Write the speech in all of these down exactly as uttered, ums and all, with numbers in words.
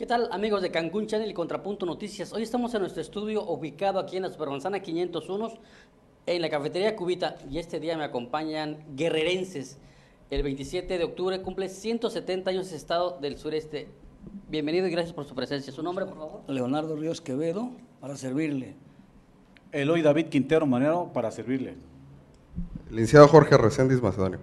¿Qué tal, amigos de Cancún Channel y Contrapunto Noticias? Hoy estamos en nuestro estudio ubicado aquí en la Supermanzana quinientos uno, en la cafetería Cubita, y este día me acompañan guerrerenses. El veintisiete de octubre cumple ciento setenta años de estado del sureste. Bienvenido y gracias por su presencia. ¿Su nombre, por favor? Leonardo Ríos Quevedo, para servirle. Eloy David Quintero Manero, para servirle. Licenciado Jorge Reséndiz Macedonio.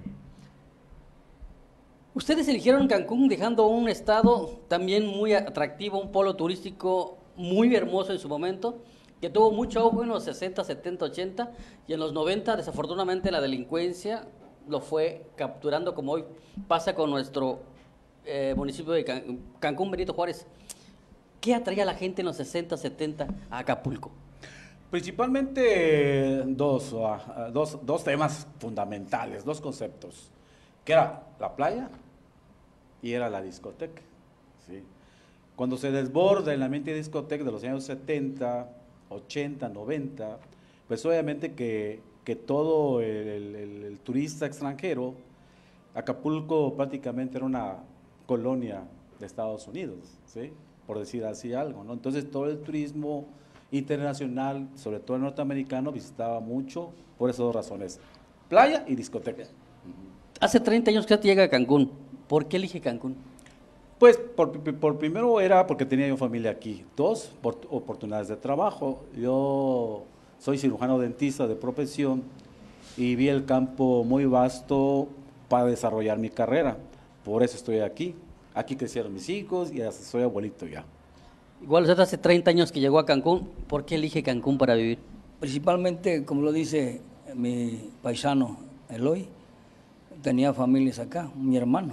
Ustedes eligieron Cancún dejando un estado también muy atractivo, un polo turístico muy hermoso en su momento, que tuvo mucho auge en los sesenta, setenta, ochenta, y en los noventa desafortunadamente la delincuencia lo fue capturando, como hoy pasa con nuestro eh, municipio de Can Cancún, Benito Juárez. ¿Qué atraía a la gente en los sesenta, setenta a Acapulco? Principalmente dos, uh, dos, dos temas fundamentales, dos conceptos, que era la playa y era la discoteca. ¿Sí? Cuando se desborda el ambiente de discoteca de los años setenta, ochenta, noventa, pues obviamente que, que todo el, el, el turista extranjero, Acapulco prácticamente era una colonia de Estados Unidos, ¿sí? Por decir así algo, ¿no? Entonces todo el turismo internacional, sobre todo el norteamericano, visitaba mucho por esas dos razones, playa y discoteca. Hace treinta años que usted llega a Cancún. ¿Por qué elige Cancún? Pues por, por primero era porque tenía yo familia aquí. Dos, por oportunidades de trabajo. Yo soy cirujano dentista de profesión y vi el campo muy vasto para desarrollar mi carrera. Por eso estoy aquí. Aquí crecieron mis hijos y hasta soy abuelito ya. Igual usted hace treinta años que llegó a Cancún. ¿Por qué elige Cancún para vivir? Principalmente, como lo dice mi paisano Eloy, tenía familias acá, mi hermano.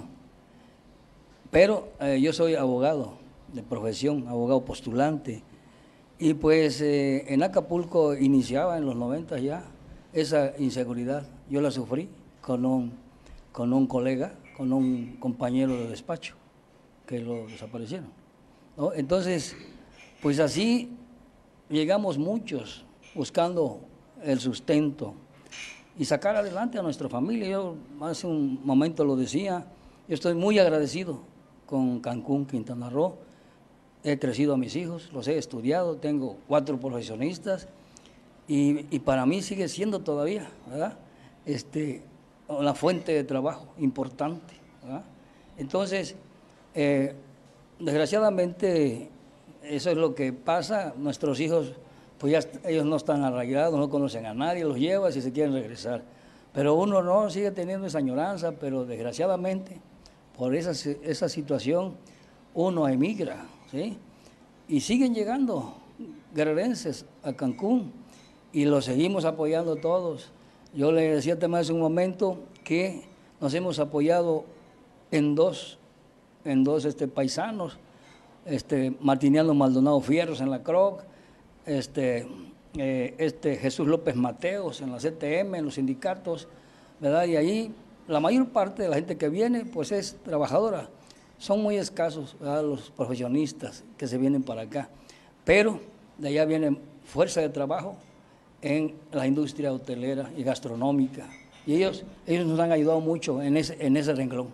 Pero eh, yo soy abogado de profesión, abogado postulante. Y pues eh, en Acapulco iniciaba en los noventa ya esa inseguridad. Yo la sufrí con un, con un colega, con un compañero de despacho, que lo desaparecieron, ¿no? Entonces, pues así llegamos muchos buscando el sustento y sacar adelante a nuestra familia. Yo hace un momento lo decía, yo estoy muy agradecido con Cancún, Quintana Roo. He crecido a mis hijos, los he estudiado, tengo cuatro profesionistas y, y para mí sigue siendo todavía, ¿verdad? Este, una fuente de trabajo importante, ¿verdad? Entonces, eh, desgraciadamente, eso es lo que pasa. Nuestros hijos, pues ya ellos no están arraigados, no conocen a nadie, los llevas y se quieren regresar. Pero uno no, sigue teniendo esa añoranza, pero desgraciadamente, por esa, esa situación, uno emigra, ¿sí? Y siguen llegando guerrerenses a Cancún y los seguimos apoyando todos. Yo le decía también hace un momento que nos hemos apoyado en dos, en dos este, paisanos, este, Martiniano Maldonado Fierros en la C R O C, este, eh, este Jesús López Mateos en la C T M, en los sindicatos, ¿verdad? Y ahí la mayor parte de la gente que viene pues es trabajadora. Son muy escasos, ¿verdad?, los profesionistas que se vienen para acá, pero de allá viene fuerza de trabajo en la industria hotelera y gastronómica, y ellos, ellos nos han ayudado mucho en ese, en ese renglón.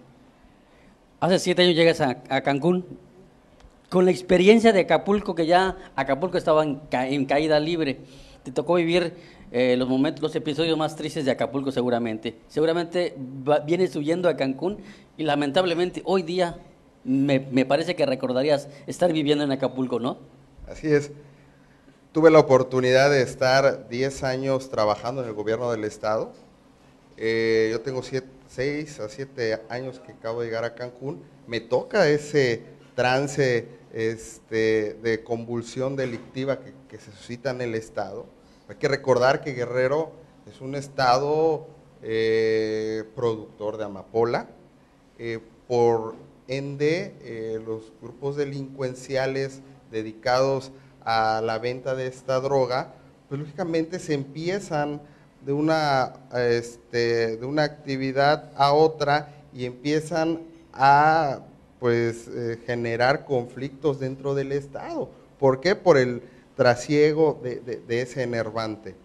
Hace siete años llegas a, a Cancún, con la experiencia de Acapulco, que ya Acapulco estaba en, ca en caída libre. Te tocó vivir eh, los momentos, los episodios más tristes de Acapulco seguramente. Seguramente va, vienes huyendo a Cancún y lamentablemente hoy día me, me parece que recordarías estar viviendo en Acapulco, ¿no? Así es. Tuve la oportunidad de estar diez años trabajando en el gobierno del estado. Eh, yo tengo seis a siete años que acabo de llegar a Cancún. Me toca ese trance este, de convulsión delictiva que, que se suscita en el estado. Hay que recordar que Guerrero es un estado eh, productor de amapola. Eh, por ende, eh, los grupos delincuenciales dedicados a la venta de esta droga, pues lógicamente se empiezan de una, este, de una actividad a otra y empiezan a pues eh, generar conflictos dentro del estado. ¿Por qué? Por el trasiego de, de, de ese enervante.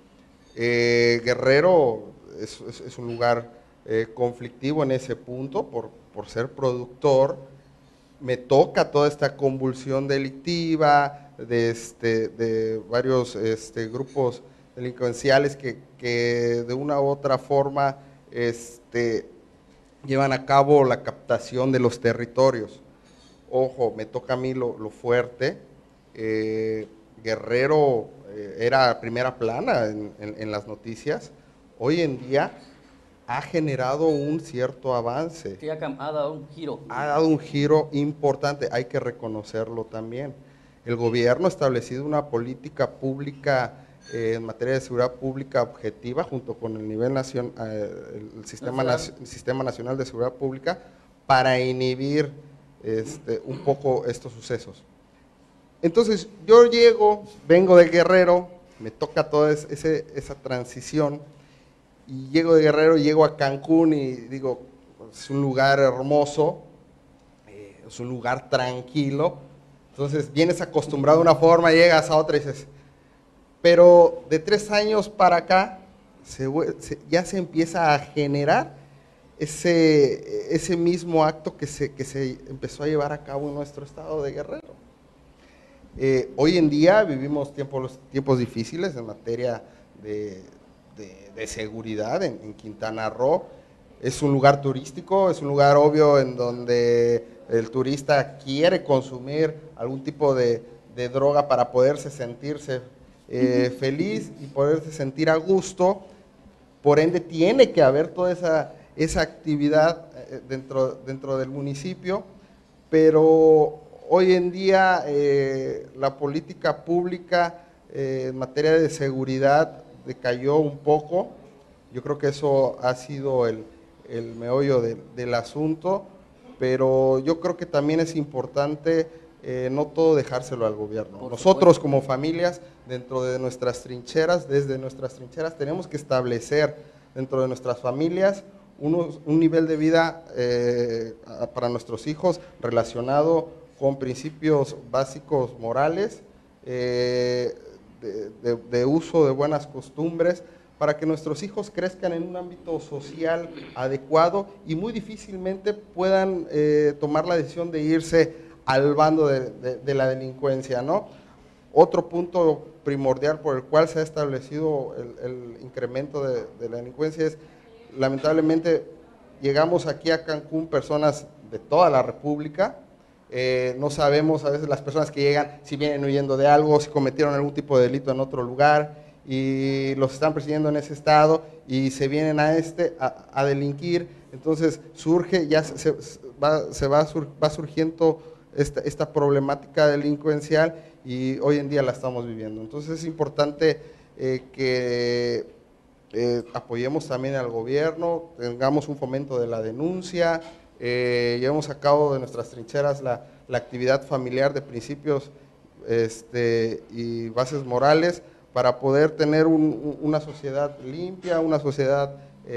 Eh, Guerrero es, es, es un lugar eh, conflictivo en ese punto por, por ser productor, me toca toda esta convulsión delictiva de, este, de varios este, grupos delincuenciales que, que de una u otra forma este, llevan a cabo la captación de los territorios. Ojo, me toca a mí lo, lo fuerte. Eh, Guerrero eh, era primera plana en, en, en las noticias. Hoy en día ha generado un cierto avance. Que ha, ha dado un giro. Ha dado un giro importante, hay que reconocerlo también. El gobierno ha establecido una política pública eh, en materia de seguridad pública objetiva junto con el nivel nacional, eh, el, sistema nacional. el Sistema Nacional de Seguridad Pública para inhibir este, un poco estos sucesos. Entonces yo llego, vengo de Guerrero, me toca toda ese, esa transición y llego de Guerrero, llego a Cancún y digo, es un lugar hermoso, eh, es un lugar tranquilo. Entonces vienes acostumbrado a una forma, llegas a otra y dices, pero de tres años para acá se, se, ya se empieza a generar ese, ese mismo acto que se, que se empezó a llevar a cabo en nuestro estado de Guerrero. Eh, hoy en día vivimos tiempos, tiempos difíciles en materia de, de, de seguridad en, en Quintana Roo. Es un lugar turístico, es un lugar obvio en donde el turista quiere consumir algún tipo de, de droga para poderse sentirse eh, feliz y poderse sentir a gusto. Por ende, tiene que haber toda esa, esa actividad eh, dentro, dentro del municipio, pero hoy en día eh, la política pública eh, en materia de seguridad decayó un poco. Yo creo que eso ha sido el, el meollo de, del asunto, pero yo creo que también es importante eh, no todo dejárselo al gobierno. Por Nosotros supuesto. como familias, dentro de nuestras trincheras, desde nuestras trincheras, tenemos que establecer dentro de nuestras familias unos, un nivel de vida eh, para nuestros hijos relacionado con principios básicos morales, eh, de, de, de uso de buenas costumbres, para que nuestros hijos crezcan en un ámbito social adecuado y muy difícilmente puedan eh, tomar la decisión de irse al bando de, de, de la delincuencia, ¿no? Otro punto primordial por el cual se ha establecido el, el incremento de, de la delincuencia es, lamentablemente, llegamos aquí a Cancún personas de toda la República. Eh, no sabemos a veces las personas que llegan si vienen huyendo de algo, si cometieron algún tipo de delito en otro lugar y los están persiguiendo en ese estado y se vienen a este a, a delinquir. Entonces surge, ya se, se va, se va, sur, va surgiendo esta, esta problemática delincuencial y hoy en día la estamos viviendo. Entonces es importante eh, que eh, apoyemos también al gobierno, tengamos un fomento de la denuncia. Eh, llevamos a cabo de nuestras trincheras la, la actividad familiar de principios este, y bases morales para poder tener un, una sociedad limpia, una sociedad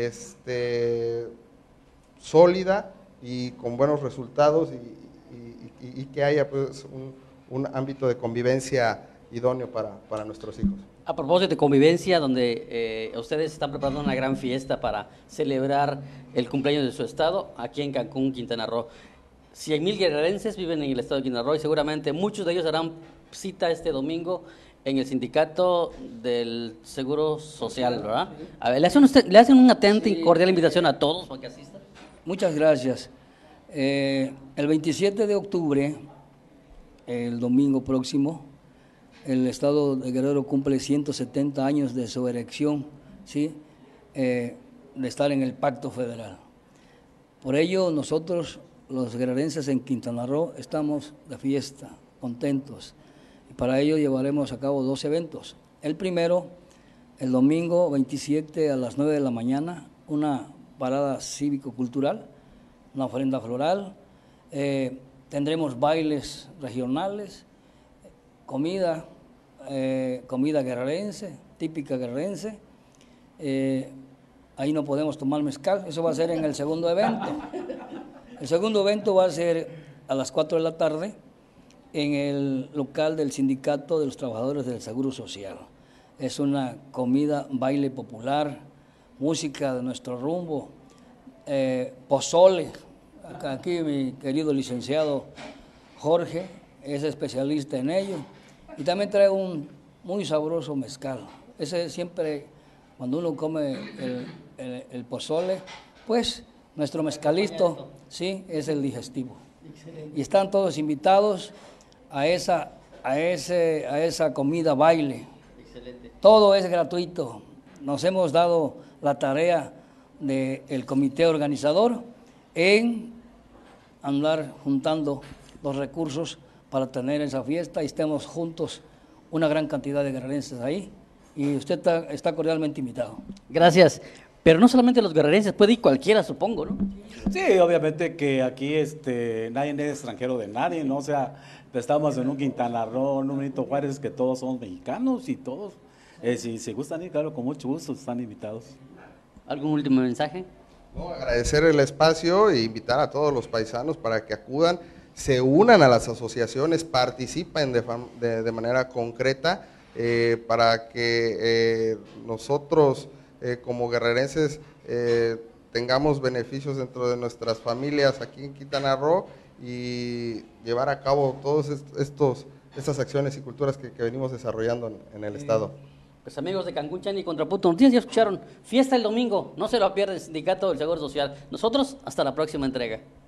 este, sólida y con buenos resultados y, y, y que haya pues, un, un ámbito de convivencia idóneo para, para nuestros hijos. A propósito de convivencia, donde eh, ustedes están preparando una gran fiesta para celebrar el cumpleaños de su estado, aquí en Cancún, Quintana Roo. cien mil guerrerenses viven en el estado de Quintana Roo y seguramente muchos de ellos harán cita este domingo en el sindicato del Seguro Social, ¿verdad? A ver, ¿le hacen, usted, ¿le hacen una atenta y cordial invitación a todos para que asistan? Muchas gracias. Eh, el veintisiete de octubre, el domingo próximo, el estado de Guerrero cumple ciento setenta años de su erección, ¿sí? eh, de estar en el Pacto Federal. Por ello, nosotros, los guerrerenses en Quintana Roo, estamos de fiesta, contentos. Y para ello llevaremos a cabo dos eventos. El primero, el domingo veintisiete a las nueve de la mañana, una parada cívico-cultural, una ofrenda floral, eh, tendremos bailes regionales, comida, eh, comida guerrerense, típica guerrerense. Eh, ahí no podemos tomar mezcal, eso va a ser en el segundo evento. El segundo evento va a ser a las cuatro de la tarde en el local del Sindicato de los Trabajadores del Seguro Social. Es una comida, baile popular, música de nuestro rumbo, eh, pozole, Acá- Aquí mi querido licenciado Jorge es especialista en ello. Y también traigo un muy sabroso mezcal. Ese siempre, cuando uno come el, el- el pozole, pues nuestro mezcalito, sí, es el digestivo. Y están todos invitados a esa, a ese, a esa comida baile. Todo es gratuito. Nos hemos dado la tarea del comité organizador en andar juntando los recursos para tener esa fiesta y estemos juntos una gran cantidad de guerrerenses ahí. Y usted está, está cordialmente invitado. Gracias. Pero no solamente los guerrerenses, puede ir cualquiera, supongo, ¿no? Sí, obviamente que aquí este, nadie es extranjero de nadie, ¿no? O sea, estamos en un Quintana Roo, en un Benito Juárez, que todos somos mexicanos y todos, eh, si se gustan ir, claro, con mucho gusto están invitados. ¿Algún último mensaje? No, agradecer el espacio e invitar a todos los paisanos para que acudan, se unan a las asociaciones, participen de, fam- de, de manera concreta eh, para que eh, nosotros eh, como guerrerenses eh, tengamos beneficios dentro de nuestras familias aquí en Quintana Roo y llevar a cabo todos est- estos estas acciones y culturas que, que venimos desarrollando en, en el estado. Pues amigos de Cancún, Chan y Contrapunto Noticias, ya escucharon. Fiesta el domingo, no se lo pierdan, el Sindicato del Seguro Social. Nosotros, hasta la próxima entrega.